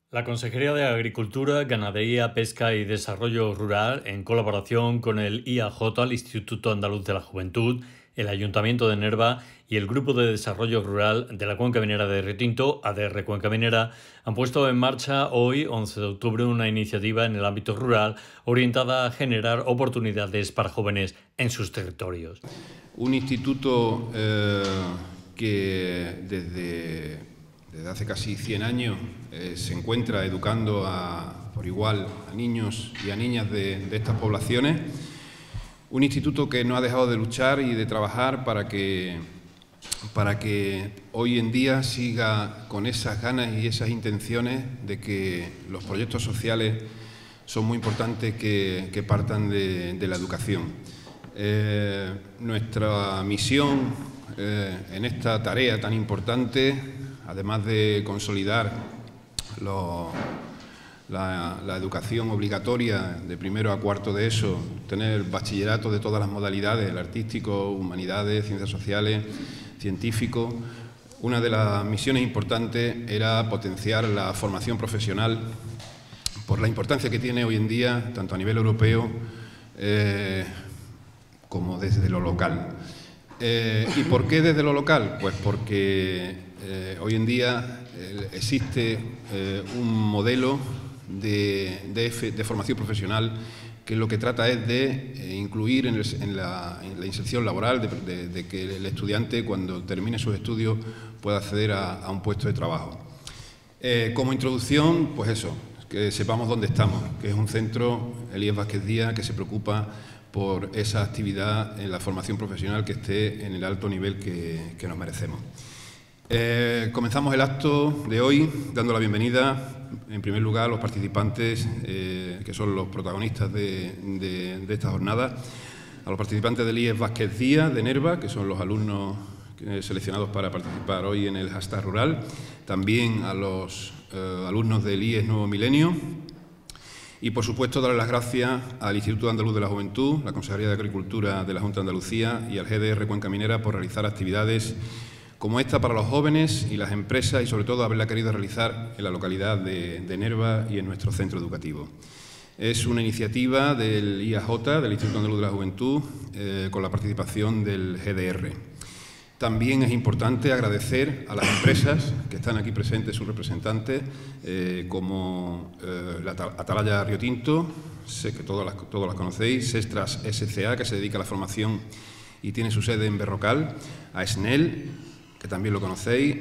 La Consejería de Agricultura, Ganadería, Pesca y Desarrollo Rural, en colaboración con el IAJ, el Instituto Andaluz de la Juventud, el Ayuntamiento de Nerva y el Grupo de Desarrollo Rural de la Cuenca Minera de Río Tinto, ADR Cuenca Minera, han puesto en marcha hoy, 11 de octubre, una iniciativa en el ámbito rural orientada a generar oportunidades para jóvenes en sus territorios. Un instituto que desde hace casi 100 años se encuentra educando por igual a niños y a niñas de estas poblaciones. Un instituto que no ha dejado de luchar y de trabajar para que hoy en día siga con esas ganas y esas intenciones de que los proyectos sociales son muy importantes que partan de la educación. Nuestra misión en esta tarea tan importante, además de consolidar la educación obligatoria de primero a cuarto de ESO, tener bachillerato de todas las modalidades, el artístico, humanidades, ciencias sociales, científico. Una de las misiones importantes era potenciar la formación profesional por la importancia que tiene hoy en día, tanto a nivel europeo como desde lo local. ¿Y por qué desde lo local? Pues porque hoy en día existe un modelo de formación profesional que lo que trata es de incluir en la inserción laboral, de que el estudiante, cuando termine sus estudios, pueda acceder a un puesto de trabajo. Como introducción, pues eso, que sepamos dónde estamos, que es un centro, el IES Vázquez Díaz, que se preocupa por esa actividad en la formación profesional que esté en el alto nivel que nos merecemos. Comenzamos el acto de hoy dando la bienvenida, en primer lugar, a los participantes, que son los protagonistas de esta jornada, a los participantes del IES Vázquez Díaz de Nerva, que son los alumnos seleccionados para participar hoy en el hashtag rural, también a los alumnos del IES Nuevo Milenio. Y, por supuesto, dar las gracias al Instituto Andaluz de la Juventud, la Consejería de Agricultura de la Junta de Andalucía y al GDR Cuenca Minera por realizar actividades como esta para los jóvenes y las empresas y, sobre todo, haberla querido realizar en la localidad de Nerva y en nuestro centro educativo. Es una iniciativa del IAJ, del Instituto Andaluz de la Juventud, con la participación del GDR. También es importante agradecer a las empresas que están aquí presentes, sus representantes, como la Atalaya Río Tinto, sé que todos las conocéis, Sestras SCA, que se dedica a la formación y tiene su sede en Berrocal, a SNEL, que también lo conocéis,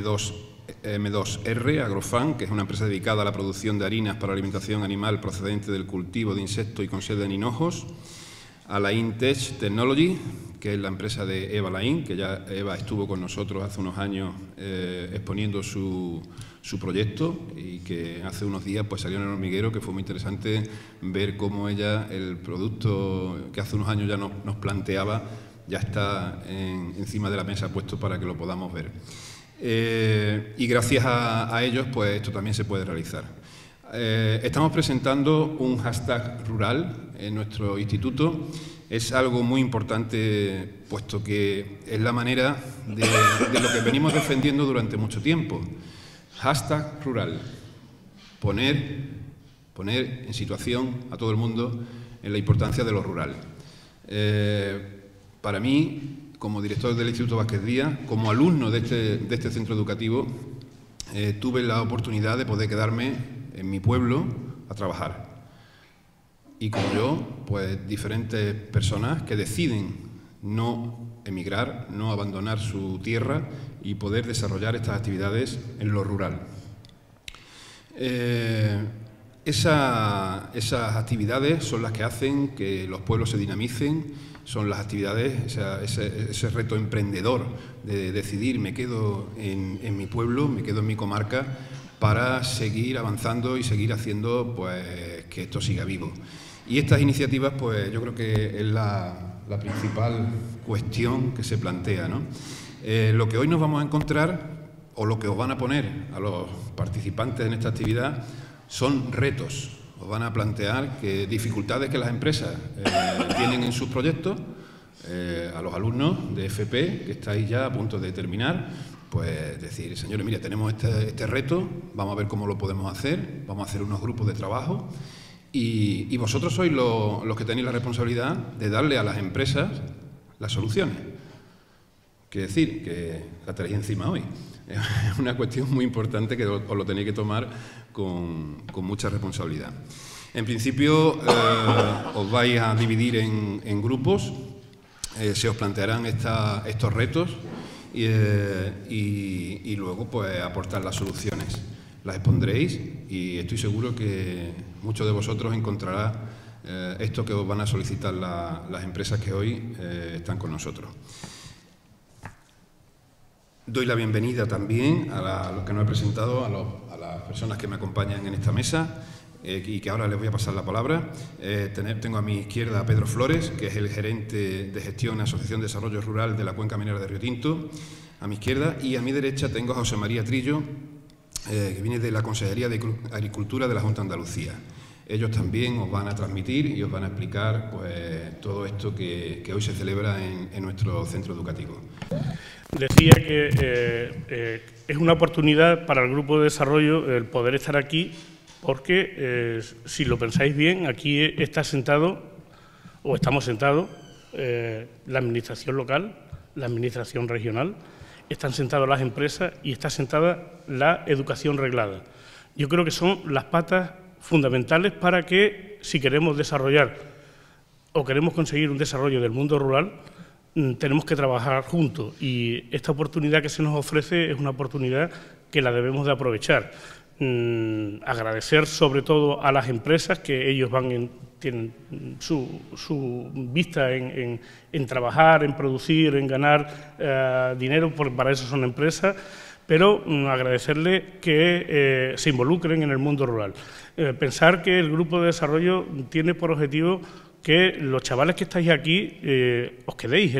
M2R, Agrofan, que es una empresa dedicada a la producción de harinas para alimentación animal procedente del cultivo de insectos y con sede en Hinojos, a Lain Tech Technology, que es la empresa de Eva Lain, que ya Eva estuvo con nosotros hace unos años exponiendo su proyecto y que hace unos días pues salió en el hormiguero, que fue muy interesante ver cómo ella, el producto que hace unos años ya nos planteaba, ya está encima de la mesa puesto para que lo podamos ver. Y gracias a ellos pues esto también se puede realizar. Estamos presentando un hashtag rural en nuestro instituto. Es algo muy importante, puesto que es la manera de lo que venimos defendiendo durante mucho tiempo. Hashtag rural. Poner en situación a todo el mundo en la importancia de lo rural. Para mí, como director del Instituto Vázquez Díaz, como alumno de este centro educativo, tuve la oportunidad de poder quedarme en mi pueblo a trabajar. Y como yo, pues diferentes personas que deciden no emigrar, no abandonar su tierra y poder desarrollar estas actividades en lo rural. Esas actividades son las que hacen que los pueblos se dinamicen, son las actividades, ese reto emprendedor de decidir me quedo en mi pueblo, me quedo en mi comarca, para seguir avanzando y seguir haciendo pues, que esto siga vivo. Y estas iniciativas, pues yo creo que es la principal cuestión que se plantea, ¿no? Lo que hoy nos vamos a encontrar, o lo que os van a poner a los participantes en esta actividad, son retos. Os van a plantear dificultades que las empresas tienen en sus proyectos, a los alumnos de FP, que estáis ya a punto de terminar, pues decir, señores, mira, tenemos este reto, vamos a ver cómo lo podemos hacer, vamos a hacer unos grupos de trabajo y vosotros sois los que tenéis la responsabilidad de darle a las empresas las soluciones. Quiere decir que la tenéis encima hoy. Es una cuestión muy importante que os lo tenéis que tomar con mucha responsabilidad. En principio, os vais a dividir en grupos, se os plantearán estos retos y luego pues aportar las soluciones. Las expondréis y estoy seguro que muchos de vosotros encontrará esto que os van a solicitar las empresas que hoy están con nosotros. Doy la bienvenida también a los que nos he presentado, a las personas que me acompañan en esta mesa y que ahora les voy a pasar la palabra. Tengo a mi izquierda a Pedro Flores, que es el gerente de gestión de Asociación de Desarrollo Rural de la Cuenca Minera de Río Tinto, a mi izquierda, y a mi derecha tengo a José María Trillo, que viene de la Consejería de Agricultura de la Junta de Andalucía. Ellos también os van a transmitir y os van a explicar pues, todo esto que hoy se celebra en nuestro centro educativo. Decía que es una oportunidad para el Grupo de Desarrollo el poder estar aquí porque, si lo pensáis bien, aquí está sentado, o estamos sentados, la Administración local, la Administración regional, están sentadas las empresas y está sentada la educación reglada. Yo creo que son las patas fundamentales para que, si queremos desarrollar o queremos conseguir un desarrollo del mundo rural, tenemos que trabajar juntos y esta oportunidad que se nos ofrece es una oportunidad que la debemos de aprovechar. Agradecer sobre todo a las empresas que ellos tienen su vista en trabajar, en producir, en ganar dinero, porque para eso son empresas, pero agradecerles que se involucren en el mundo rural. Pensar que el Grupo de Desarrollo tiene por objetivo que los chavales que estáis aquí os quedéis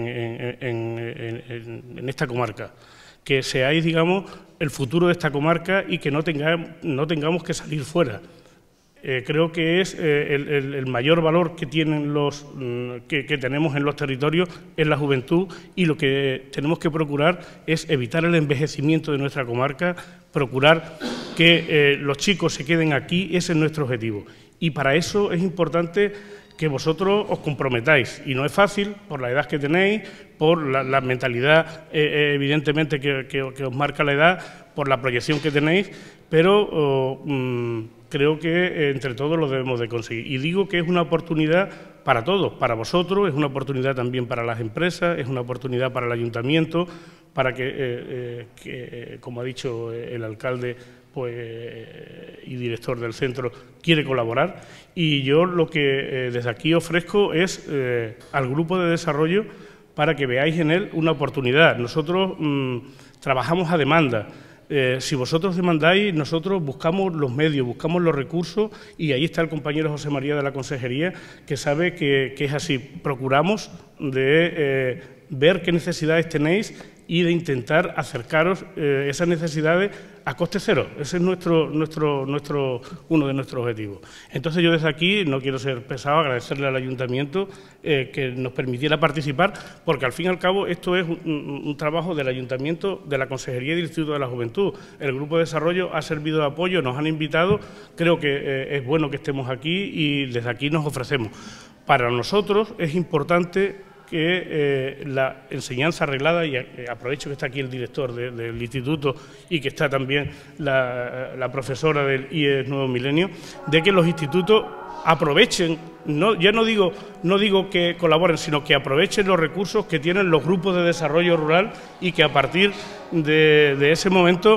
en esta comarca, que seáis, digamos, el futuro de esta comarca y que no tengamos que salir fuera. Creo que es el mayor valor que tienen que tenemos en los territorios es la juventud y lo que tenemos que procurar es evitar el envejecimiento de nuestra comarca, procurar que los chicos se queden aquí, ese es nuestro objetivo. Y para eso es importante que vosotros os comprometáis, y no es fácil por la edad que tenéis, por la mentalidad evidentemente que os marca la edad, por la proyección que tenéis, pero creo que entre todos lo debemos de conseguir. Y digo que es una oportunidad para todos, para vosotros, es una oportunidad también para las empresas, es una oportunidad para el ayuntamiento, para que como ha dicho el alcalde y director del centro, quiere colaborar. Y yo lo que desde aquí ofrezco es al Grupo de Desarrollo para que veáis en él una oportunidad. Nosotros trabajamos a demanda. Si vosotros demandáis, nosotros buscamos los medios, buscamos los recursos y ahí está el compañero José María de la Consejería, que sabe que es así. Procuramos de ver qué necesidades tenéis y de intentar acercaros esas necesidades a coste cero. Ese es uno de nuestros objetivos. Entonces yo desde aquí, no quiero ser pesado, agradecerle al Ayuntamiento que nos permitiera participar, porque al fin y al cabo esto es un trabajo del Ayuntamiento, de la Consejería y del Instituto de la Juventud. El Grupo de Desarrollo ha servido de apoyo, nos han invitado, creo que es bueno que estemos aquí y desde aquí nos ofrecemos. Para nosotros es importante que la enseñanza reglada, y aprovecho que está aquí el director del instituto y que está también la profesora del IES Nuevo Milenio, de que los institutos aprovechen, ya no digo que colaboren, sino que aprovechen los recursos que tienen los grupos de desarrollo rural y que a partir de ese momento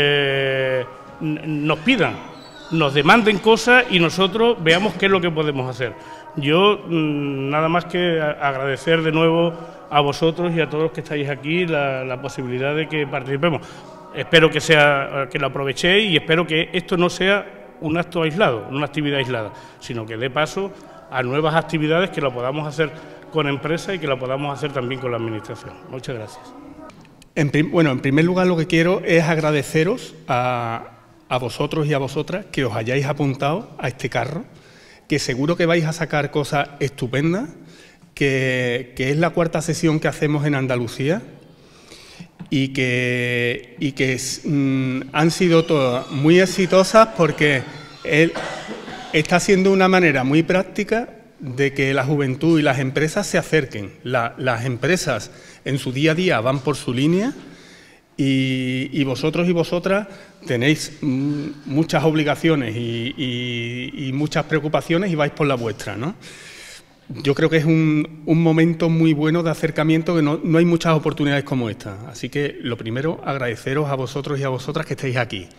nos pidan, nos demanden cosas y nosotros veamos qué es lo que podemos hacer. Yo nada más que agradecer de nuevo a vosotros y a todos los que estáis aquí la posibilidad de que participemos. Espero que lo aprovechéis y espero que esto no sea un acto aislado, una actividad aislada, sino que dé paso a nuevas actividades que lo podamos hacer con empresas y que lo podamos hacer también con la Administración. Muchas gracias. En primer lugar lo que quiero es agradeceros a vosotros y a vosotras que os hayáis apuntado a este carro, que seguro que vais a sacar cosas estupendas, que es la cuarta sesión que hacemos en Andalucía y que han sido todas muy exitosas porque él está siendo una manera muy práctica de que la juventud y las empresas se acerquen. Las empresas en su día a día van por su línea y vosotros y vosotras tenéis muchas obligaciones y muchas preocupaciones y vais por la vuestra, ¿no? Yo creo que es un momento muy bueno de acercamiento, que no hay muchas oportunidades como esta. Así que, lo primero, agradeceros a vosotros y a vosotras que estéis aquí.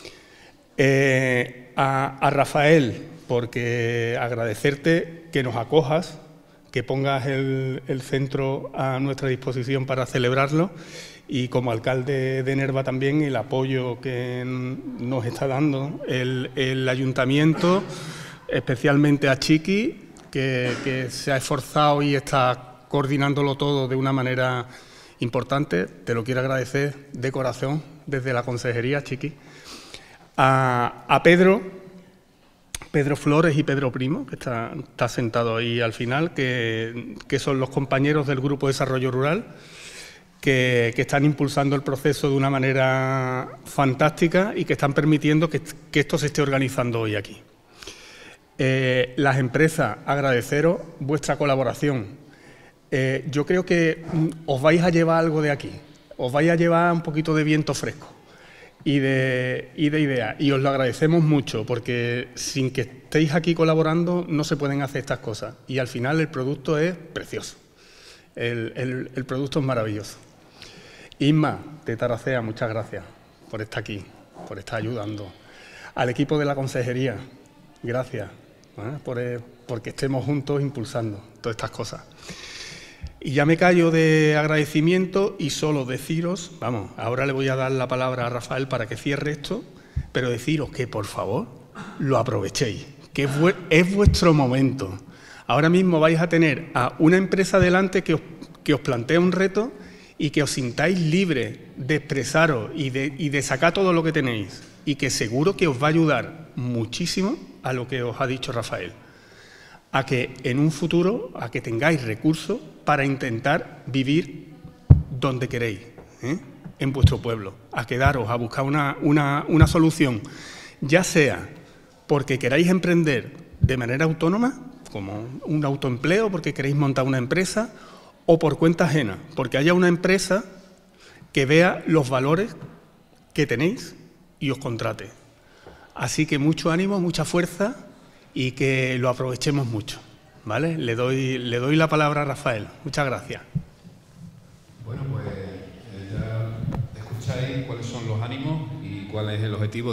A Rafael, porque agradecerte que nos acojas, que pongas el centro a nuestra disposición para celebrarlo, y como alcalde de Nerva también el apoyo que nos está dando el ayuntamiento, especialmente a Chiqui, que se ha esforzado y está coordinándolo todo de una manera importante. Te lo quiero agradecer de corazón desde la consejería, Chiqui. A Pedro Flores y Pedro Primo, que está sentado ahí al final, que son los compañeros del Grupo de Desarrollo Rural, que están impulsando el proceso de una manera fantástica y que están permitiendo que esto se esté organizando hoy aquí. Las empresas, agradeceros vuestra colaboración. Yo creo que os vais a llevar algo de aquí, os vais a llevar un poquito de viento fresco y de ideas, y os lo agradecemos mucho, porque sin que estéis aquí colaborando no se pueden hacer estas cosas, y al final el producto es precioso, el producto es maravilloso. Isma, de Taracea, muchas gracias por estar aquí, por estar ayudando. Al equipo de la consejería, gracias, porque estemos juntos impulsando todas estas cosas. Y ya me callo de agradecimiento y solo deciros, vamos, ahora le voy a dar la palabra a Rafael para que cierre esto, pero deciros que, por favor, lo aprovechéis, que es vuestro momento. Ahora mismo vais a tener a una empresa delante que os plantea un reto y que os sintáis libres de expresaros y de sacar todo lo que tenéis, y que seguro que os va a ayudar muchísimo a lo que os ha dicho Rafael, a que en un futuro, a que tengáis recursos para intentar vivir donde queréis, en vuestro pueblo, a quedaros, a buscar una solución, ya sea porque queráis emprender de manera autónoma, como un autoempleo, porque queréis montar una empresa, o por cuenta ajena, porque haya una empresa que vea los valores que tenéis y os contrate. Así que mucho ánimo, mucha fuerza y que lo aprovechemos mucho, ¿vale? Le doy la palabra a Rafael. Muchas gracias. Bueno, pues ya escucháis cuáles son los ánimos y cuál es el objetivo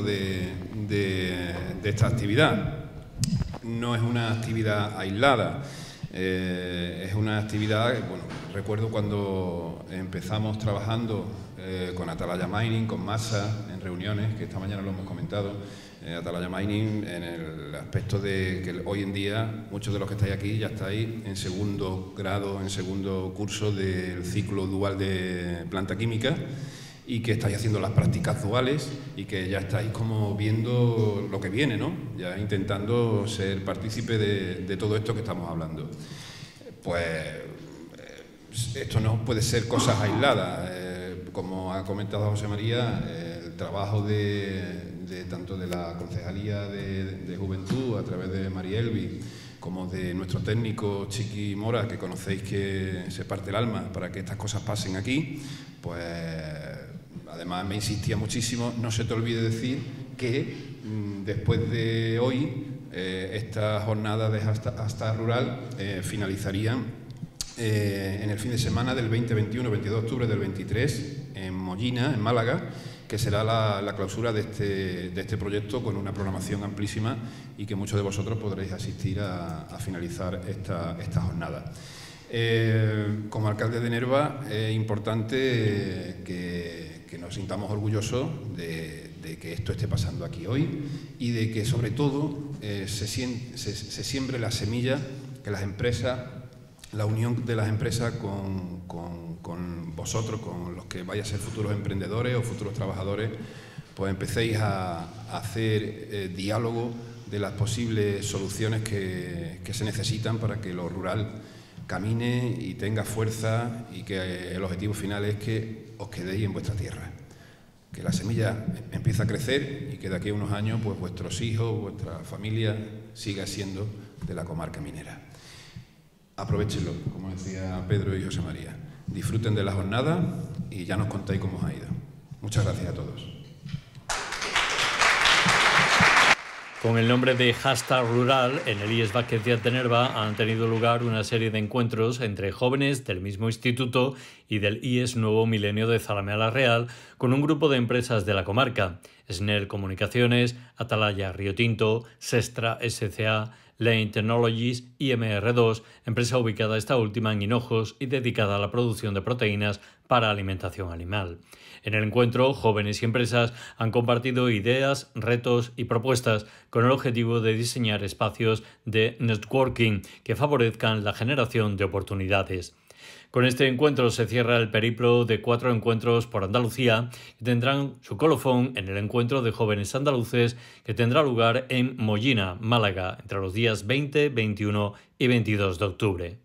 de esta actividad. No es una actividad aislada. Es una actividad, bueno, recuerdo cuando empezamos trabajando con Atalaya Mining, con Masa, en reuniones, que esta mañana lo hemos comentado, Atalaya Mining, en el aspecto de que hoy en día muchos de los que estáis aquí ya estáis en segundo grado, en segundo curso del ciclo dual de planta química, y que estáis haciendo las prácticas duales y que ya estáis como viendo lo que viene, ¿no? Ya intentando ser partícipe de todo esto que estamos hablando. Pues esto no puede ser cosas aisladas. Como ha comentado José María, el trabajo tanto de la Concejalía de Juventud a través de María Elvi, como de nuestro técnico Chiqui Mora, que conocéis que se parte el alma para que estas cosas pasen aquí, pues además me insistía muchísimo, no se te olvide decir que después de hoy estas jornadas de hashtag rural finalizarían en el fin de semana del 20-21, 22 de octubre del 23 en Mollina, en Málaga, que será la clausura de este proyecto, con una programación amplísima y que muchos de vosotros podréis asistir a finalizar esta jornada. Como alcalde de Nerva es importante que nos sintamos orgullosos de que esto esté pasando aquí hoy y de que sobre todo se siembre la semilla, que las empresas, la unión de las empresas con vosotros, con los que vais a ser futuros emprendedores o futuros trabajadores, pues empecéis a hacer diálogo de las posibles soluciones que se necesitan para que lo rural camine y tenga fuerza, y que el objetivo final es que os quedéis en vuestra tierra. Que la semilla empiece a crecer y que de aquí a unos años pues vuestros hijos, vuestra familia siga siendo de la comarca minera. Aprovéchenlo, como decía Pedro y José María. Disfruten de la jornada y ya nos contáis cómo os ha ido. Muchas gracias a todos. Con el nombre de #Rural, en el IES Vázquez Díaz de Nerva han tenido lugar una serie de encuentros entre jóvenes del mismo instituto y del IES Nuevo Milenio de Zalamea la Real, con un grupo de empresas de la comarca: SNER Comunicaciones, Atalaya Río Tinto, Sestra SCA, Lane Technologies y MR2, empresa ubicada esta última en Hinojos y dedicada a la producción de proteínas para alimentación animal. En el encuentro, jóvenes y empresas han compartido ideas, retos y propuestas con el objetivo de diseñar espacios de networking que favorezcan la generación de oportunidades. Con este encuentro se cierra el periplo de 4 encuentros por Andalucía y tendrán su colofón en el encuentro de jóvenes andaluces que tendrá lugar en Mollina, Málaga, entre los días 20, 21 y 22 de octubre.